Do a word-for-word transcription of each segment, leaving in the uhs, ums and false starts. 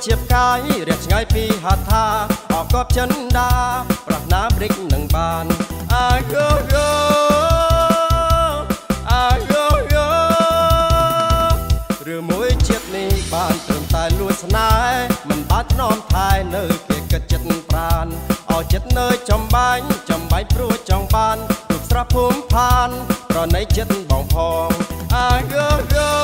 ជាផ្កាយរៀបឆ្ងាយពីហដ្ឋាអកបចិន្តាប្រាថ្នាព្រិចនឹងបានអាយូយូអាយូយូឬមួយជាតិនេះបានត្រឹមតែលួចស្នេហ៍មិនបានថ្នមថែនៅពេលគិតចិត្តប្រានអោចិត្តនៅចំបាញ់ចំបាច់ព្រោះចង់បានរូបស្រស់ភូមិផានប្រណីចិត្តបងផងអាយូយូ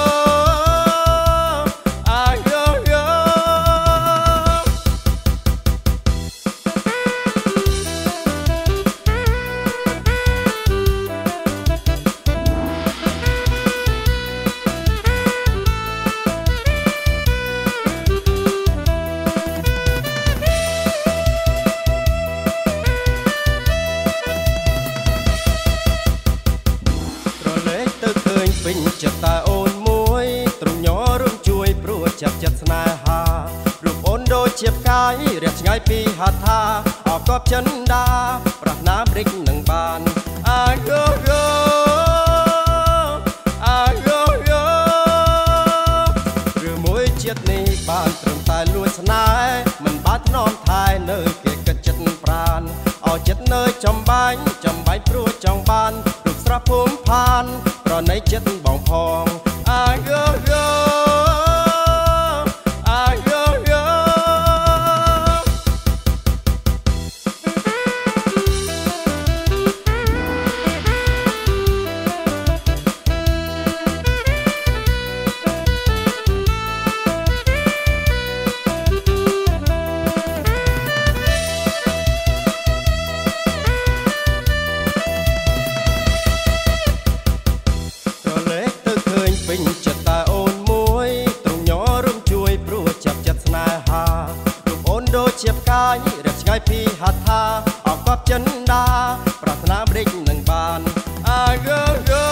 ពេញចិត្តតែអូនមួយទ្រង់ញ័ររួមជួយព្រោះចាប់ចិត្តស្នេហារូបអូនដូចជាផ្កាយរៀបឆ្ងាយពីហដ្ឋាអកបចិន្តាប្រាថ្នាព្រិចនឹងបានអាយូយូអាយូយូឬមួយជាតិនេះបានត្រឹមតែលួចស្នេហ៍មិនបានថ្នមថែនៅគេគិតចិត្តប្រានអោចិត្តនៅចំបាញ់ចំបាច់ព្រោះចង់បានរូបស្រស់ភូមិផានប្រណីចិត្តបងផងអាយូយូអាយូយូពេញចិត្តតែអូនមួយទ្រង់ញ័ររួមជួយព្រោះចាប់ចិត្តស្នេហារូបអូនដូចជាផ្កាយរៀបឆ្ងាយពីហដ្ឋាអកបចិន្តាប្រាថ្នាព្រិចនឹងបានអាយូយូ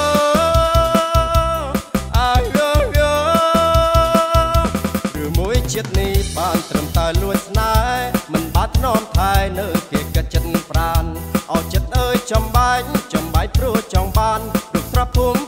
អាយូយូឬមួយជាតិនេះបានត្រឹមតែលួចស្នេហ៍មិនបានថ្នមថែនៅគេគិតចិត្តប្រានអោចិត្តអើយចំបាច់ចំបាច់ព្រោះចង់បានរូបស្រស់ភូមិ